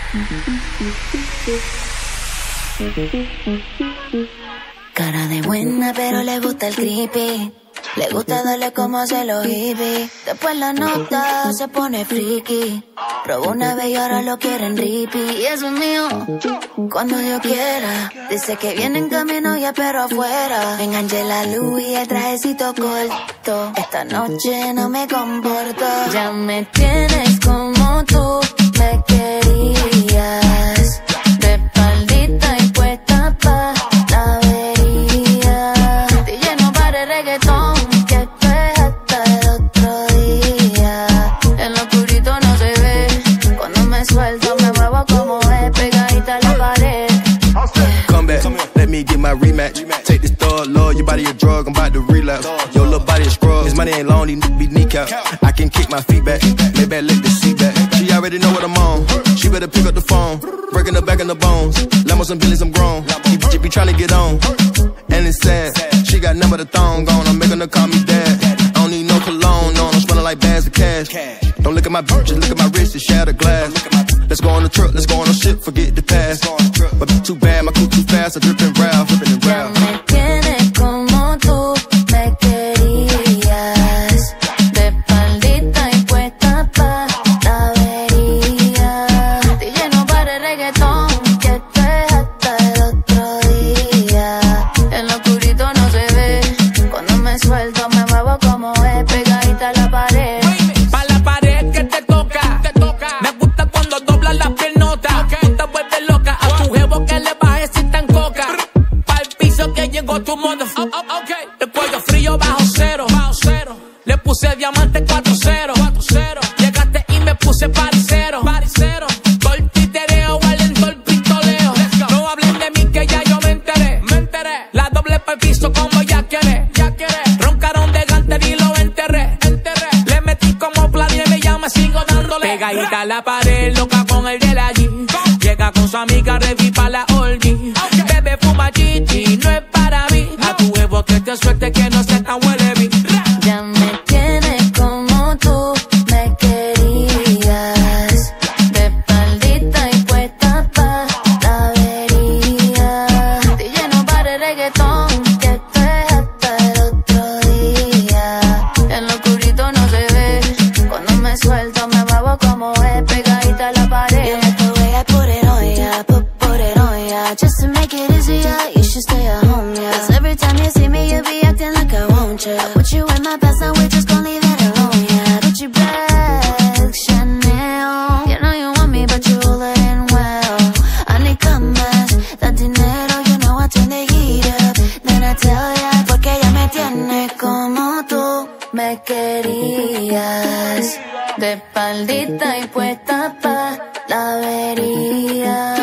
Cara de buena, pero le gusta el creepy. Le gusta darle como hace los hippies. Después la nota se pone friki. Probó una vez y ahora lo quieren rippy. Y eso es mío, cuando yo quiera. Dice que viene en camino ya pero afuera. Enganché la luz y el trajecito corto. Esta noche no me comporto. Ya me tienes como tú me querías. De espaldita y puesta pa' la avería. Te lleno para el reggaetón. Suelto, me muevo como es, pegadita a la pared. Come back, let me get my rematch. Take this thug, love, your body a drug, I'm about to relapse. Your little body a scrub, his money ain't long, these be kneecap. I can kick my feet back, maybe I lick the seat back. She already know what I'm on, she better pick up the phone. Breaking her back in the bones, Lambos and Billies, I'm grown. These bitches be trying to get on, and it's sad. She got none but a thong on, I'm making her call me dad. I don't need no cologne, no, I'm smelling like bags of cash. Don't look at my bitch, just look at my wrist, it's shattered glass. Let's go on the truck, let's go on the ship, forget the past. But too bad, my crew too fast, I drip and rap, flipping and rap. Ya me tienes como tú me querías. De espaldita y puesta pa' la avería. Te lleno para el reggaetón, que esto es hasta el otro día. En lo oscurito no se ve, cuando me suelto me muevo como es, pegadita a la pared. Pa' la pared que te toca, me gusta cuando doblas las piernotas. Tú te vuelves loca, a tu jevo que le bajes si tan coca. Pa'l piso que llegó tu motherfucker. El cuello frío bajo cero. Le puse diamante 4-0. Llegaste y me puse paricero. Golpitereo, valento el pistoleo. No hablen de mí que ya yo me enteré. La doble pa'l piso como ya quiere. Roncaron de Ganter y lo enterré. Le metí como planeé y ya me sigo dándole. Pegadita a la pared, loca con el de la G. Llega con su amiga ready pa' la orgy. Bebe fuma chichi, no es para mí. A tu huevo que te suelte que no se tan huele bien. Ya me tienes como tú me querías. De espaldita y puesta pa' la avería. Te lleno para el reggaetón, que esto es hasta el otro día. En lo oscurito no se ve, cuando me suelto me muevo como es, pegadita a la pared. You like the way I put it on ya, put it on ya. Just to make it easier, you should stay at home, yeah. 'Cause every time you see me, you be acting like I want you. I put you in my past, now we're just gonna leave it alone, yeah. Gucci bag, Chanel. You know you want me, but you hold it in well. I need más, that dinero, you know I turn the heat up. Then I tell ya, porque ya me tienes como tú me querías. De espaldita y puesta pa' la avería.